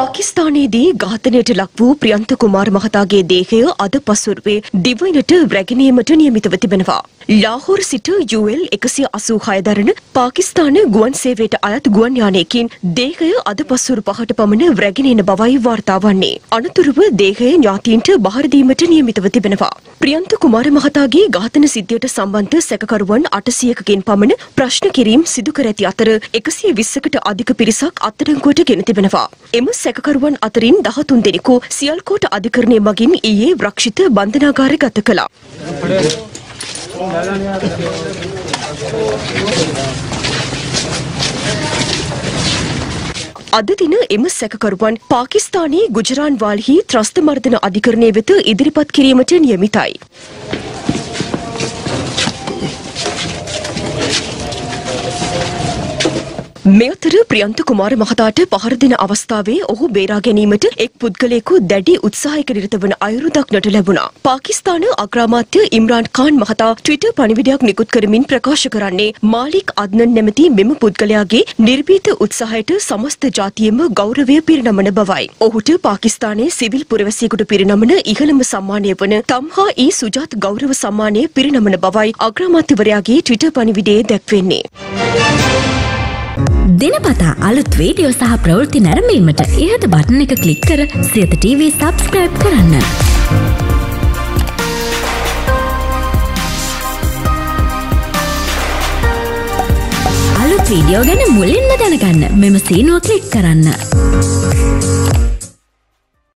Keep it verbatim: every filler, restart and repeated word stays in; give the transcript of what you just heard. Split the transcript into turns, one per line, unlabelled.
පාකිස්තානයේදී ඝාතනයට ලක් වූ ප්‍රියන්ත කුමාර මහතාගේ දේහය අද පසුරුවේ දිවයිනට රැගෙනීමට නියමිතව තිබෙනවා. ලාහෝර් සිට යූ එල් එකසිය අසූ හය දරන පාකිස්තාන ගුවන් සේවයට අයත් ගුවන් යානයකින් දේහය අද පසුරු පහට පමණ රැගෙන එන බවයි වාර්තා වන්නේ. අනතුරුව දේහය ඥාතීන්ට බහර දීමට නියමිතව තිබෙනවා. ප්‍රියන්ත කුමාර මහතාගේ ඝාතන සිද්ධියට සම්බන්ධ සැකකරුවන් අටසියයකකින් පමණ ප්‍රශ්න කිරීම් සිදු කර ඇති අතර එකසිය විස්සකට අධික පිරිසක් අත්අඩංගුවට ගෙන තිබෙනවා. එම සැකකරුවන් අතරින් දහතුන් දෙනෙකු සියල්කෝට අධිකරණය මගින් ඊයේ රක්ෂිත බන්ධනාගාරගත කළා. අද දින එම සැකකරුවන් පාකිස්තානයේ ගුජරාන් වාල්හි ත්‍රස්ත මර්දන අධිකරණය වෙත ඉදිරිපත් කිරීමට නියමිතයි. මේ අතර ප්‍රියන්ත කුමාර මහතාට පහර දෙන අවස්ථාවේ ඔහු බේරා ගැනීමට එක් පුද්ගලයෙකු දැඩි උත්සාහයක නිරත වන අයුරු දක්නට ලැබුණා. පාකිස්තාන අග්‍රාමාත්‍ය ඉම්රාන් ඛාන් මහතා ට්විටර් පණිවිඩයක් නිකුත් කරමින් ප්‍රකාශ කරන්නේ මාලික් අද්නන් නැමැති මෙම පුද්ගලයාගේ නිර්භීත උත්සාහයට සමස්ත ජාතියම ගෞරවය පිරිනමන බවයි. ඔහුට පාකිස්තානයේ සිවිල් පුරවැසියෙකුට පිරිනමන ඉහළම සම්මානය වන තම්හා ඊ සුජාත් ගෞරව සම්මානය පිරිනමන බවයි අග්‍රාමාත්‍යවරයාගේ ට්විටර් පණිවිඩයේ දැක්වෙන්නේ.
දිනපතා අලුත් වීඩියෝ සහ ප්‍රවෘත්ති නැරඹීමට ඉහත බටන් එක ක්ලික් කර සියත ටීවී සබ්ස්ක්‍රයිබ් කරන්න. අලුත් වීඩියෝ ගැන මුලින්ම දැනගන්න මෙම සීනුව ක්ලික් කරන්න.